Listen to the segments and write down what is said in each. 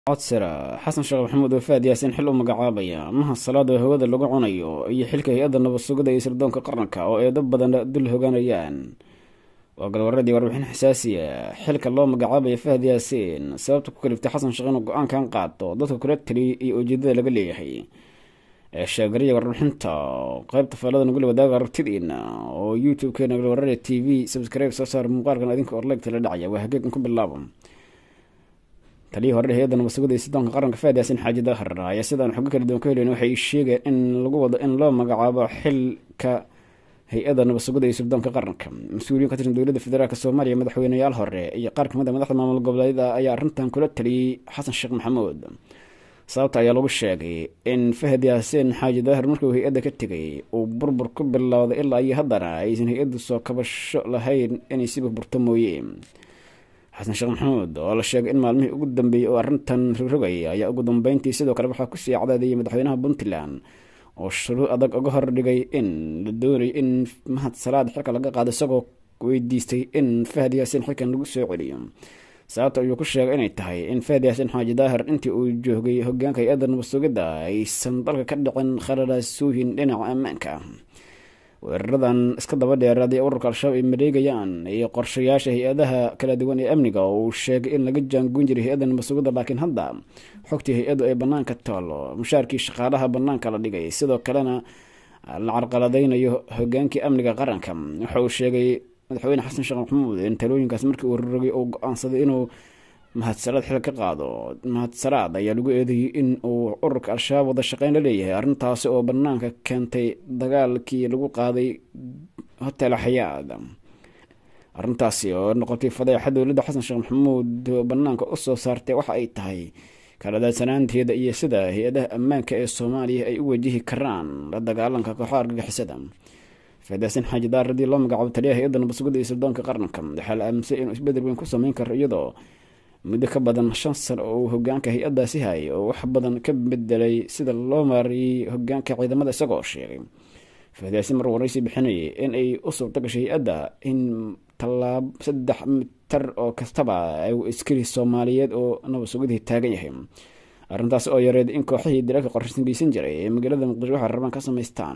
codsira xasan sheekh maxamuud wafaad yaasin xil u magacaabaya maha salaada hawada lagu cunayo iyo xilka hay-adda nabad sugida iyo sirdoonka qaranka oo ay dad badan dul hogaanayaan. waa galwaradii warbixin xasaasiya xilka loo magacaabaya fahad yaasiin sababta ku kaliftay xasan sheekh inuu go-aankan qaato dadka kula taliya iyo ujeedada laga leeyahay sheegariya warbixinta qaybta faallada nagula wadaaga aragtidiina oo youtube-keena galwarada t v subscribe soo saar muuqaalkan idinka orleegta la dhacaya waa hageegan ku bilaabo. taliyii hore hay-adda nabad sugida iyo sirdoonka qaranka fahad yaasiin xaaji daahir ayaa sidaan xogo kala duwan ka helin waxay sheegeen in lagu wado in loo magacaabo xilka hay-adda nabad sugida iyo sirdoonka qaranka. mas-uuliyiin ka tirsan dowladda federaalk soomaaliya madaxweyneyaal hore iyo qaar kamid a madaxda maamul goboleedyada ayaa arrintan kula taliyey xasan sheekh maxamuud. sababta ayaa lagu sheegay in fahad yaasiin xaaji daahir markuu hay-adda ka tegay uu burbur ku bilowday ilaa iyo haddana aysan hay-addu soo kabasho lahayn inay si burburto mooye. xasan sheekh maxamuud oo la sheegay in maalmihii ugu dambeeyey oo arrintan rogrogay ayaa ugu dambeyntii sidoo kale waxaa kusii cadaadiyay madaxweynaha puntland oo shuruud adag uga hordhigay in la doonayo in mahad salaad xilka laga qaado isagoo weydiistay in fahad yaasiin xilkan lagu soo celiyo. sababta ayuu ku sheegay inay tahay in fahad yaasiin xaaji daahir intii uu joogay hogaanka hay-adda nabad sugidda aysan dalka ka dhicin khaladaasuuhin dhinaca ammaanka. weeraradan iska daba dheeraaday ururka al-shabaab ay mareegayaan iyo qorshayaasha hay-adaha kala duwan ee amniga oo uu sheegay in laga jaangoyn jiray hay-adda nabad sugidda laakiin hadda xogtii hay-addu ay banaanka taalo mushaarkii shaqaalaha banaanka la dhigay sidoo kalena la carqaladeynayo hogaankii amniga qaranka. waxa uu sheegay madaxweyne xasan sheekh maxamuud in talooyinkaas markii uu rorogay uu go-aansaday inuu mahadsalaad xil ka qaado. mahadsalaad ayaa lagu eedeeyey in uu ururka al-shabaab wada shaqeyn la leeyahay arrintaasi oo banaanka keentay dagaalkii lagu qaaday hotel xayaad. arrintaasi oo noqotay fadeexa dowladda xasan sheekh maxamuud banaanka usoo saartay waxa ay tahay kaladaadsanaanteeda iyo sida hay-adaha ammaanka ee soomaaliya ay u wajihi karaan la dagaalanka kooxaha argagixisada. fahad yaasiin xaaji daahir haddii loo magacaabo taliyaha hay-adda nabad sugidda iyo sirdoonka qaranka waxaa la aaminsan inuu isbedel weyn ku sameyn karo iyadoo muddo ka badan 5 sano oo uu hogaanka hay-addaasi hayay oo wax badan ka bedelay sida loo maariyey hogaanka ciidamada isagoo sheegay fahad yaasiin mar waraysi bixinayay in ay u suurto gashay hay-adda in tallaabo 3 mitar oo kastaba ay askari soomaaliyeed oo nabad sugidii taagan yahay. arrintaas oo yareed in kooxihii dilaalka qorshaysan geysan jiray ee magaalada muqdisho waxay rabaan ka samaystaan.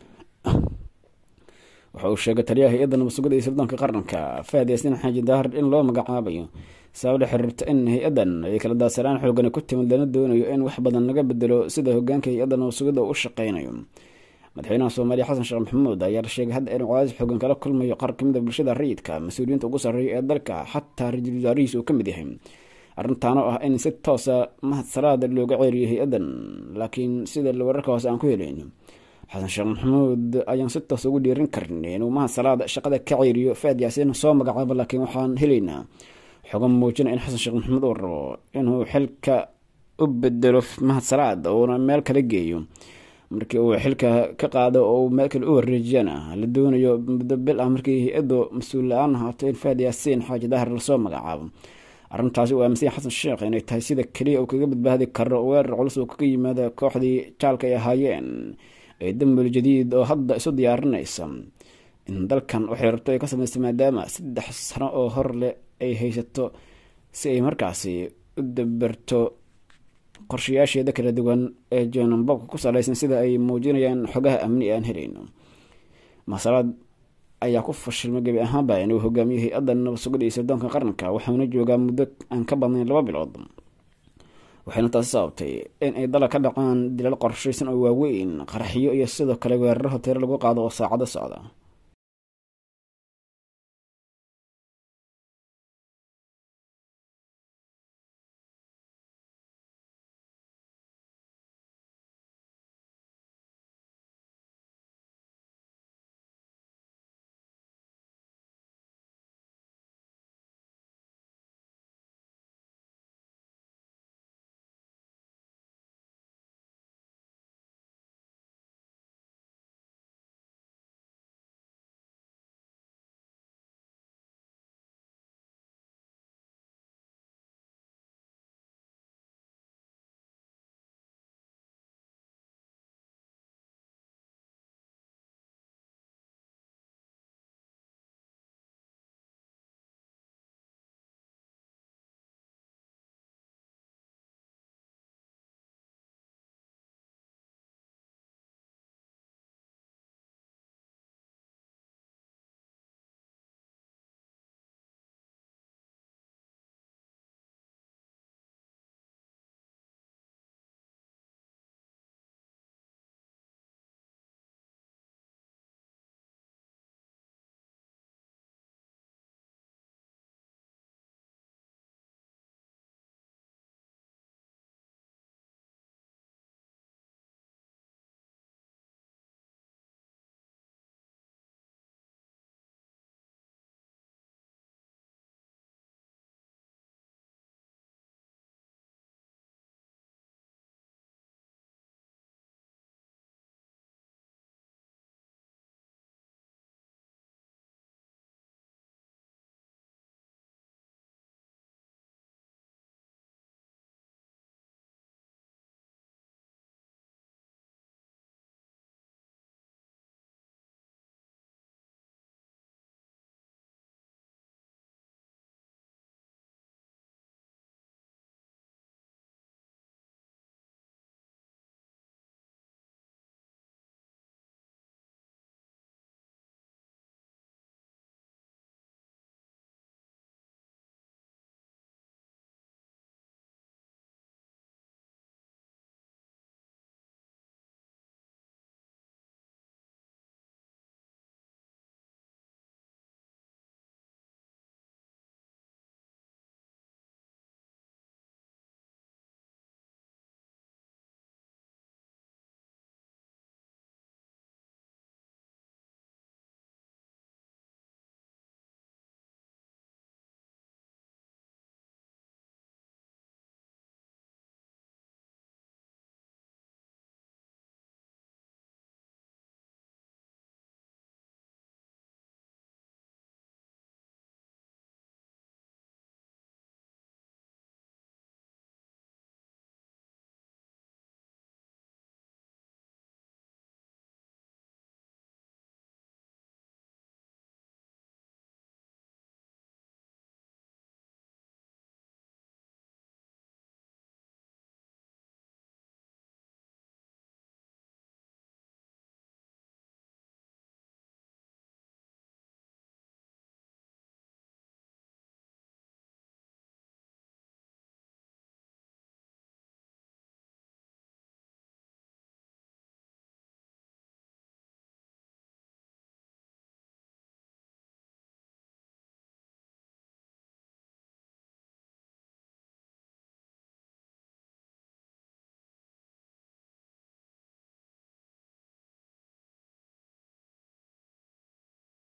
waxa uu sheegay taliyaha hay-adda nabad sugidda iyo sirdoonka qaranka fahad yaasiin xaaji daahir in loo magacaabayo sabab la xiriirta in hay-addan ay kala daadsanaan xoogan ku timid lana doonayo in wax badan laga bedelo sida hogaanka hay-adda nabad sugidda u shaqeynayo. madaxweynaha soomaaliya xasan sheekh maxamuud ayaa la sheegay hadda in cadaadis xoogan kala kulmayo qaar kamid a bulshada rayidka mas-uuliyiinta ugu sarreeya ee dalka xataa ra-iisul wasaarihiis uu ka mid yahay. arrintaano ah in si toosa mahad salaada looga ceeriyo hay-addan laakiin sida wararka hoose aan ku helayn xasan sheekh maxamuud ayaan si toos ugu dhiirin karin inuu mahad salaada shaqada ka ceeriyo fahad yaasiin soo magacaabo laakiin waxaan helaynaa xogo muujina in xasan sheekh maxamuud uu rabo inuu xilka u bedelo mahad salaad uuna meel kala geeyo markii uu xilka ka qaado oo meel kale u wareejiyana la doonayo muddo bil ah markii hay-addu mas-uul la-aan ahaato in fahad yaasiin xaaji daahir lasoo magacaabo. arrintaasi uu aaminsan xasan sheekh inay tahay sida keliya uu kaga badbaadi karo weerar culus oo kaga yimaada kooxdii jaalka ay ahaayeen ee dambal jadiid oo hadda isu diyaarinaysa in dalkan waxay rabto ay ka samaystay maadaama 3 sano oo hor leh ay haysato si ay markaasi u dabarto qorshayaasheeda kala duwan ee joonanbobka ku salaysan sida ay muujinayaan xogaha amni aan helayno. masalaad ayaa ku fashilmay gebi ahaanba inuu hogaamiyo hay-adda nabad sugidda iyo sirdoonka qaranka waxaana joogaa muddo aan ka badnayn 2 bilood. waxayna taasi sababtay in ay dalka ka dhacaan dilal qorshaysan oo waaweyn qaraxyo iyo sidoo kale weeraro hoteelo lagu qaado oo saacado socda.